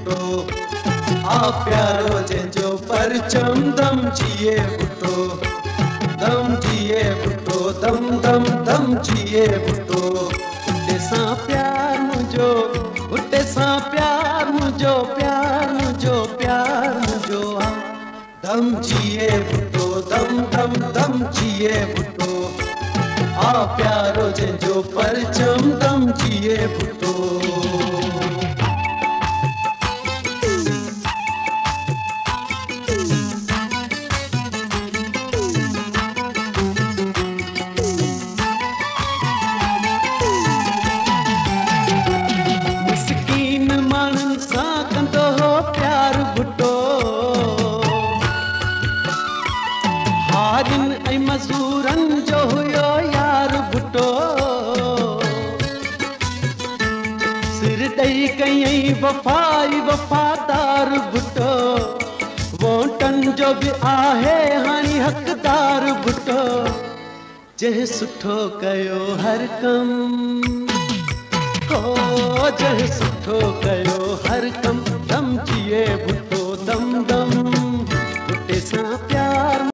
बुटो आ प्यारो जंहिंजो परचम दम जिए बुटो दम जिए बुटो दम दम दम जिए बुटो उते सां प्यार मुंहिंजो उते सां प्यार मुंहिंजो प्यार मुंहिंजो प्यार मुंहिंजो दम जिए बुटो दम दम दम जिए बुटो आ प्यारो जंहिंजो परचम दम जिए बुटो मज़ूरन जो हुयो यार बुटो सिर ॾेई कयई वफ़ाई वफ़ादार बुटो वोटन जो भी आहे हाणे हक़दार बुटो जंहिं सुठो कयो हर कम हो जंहिं सुठो कयो हर कम दम जिए बुटो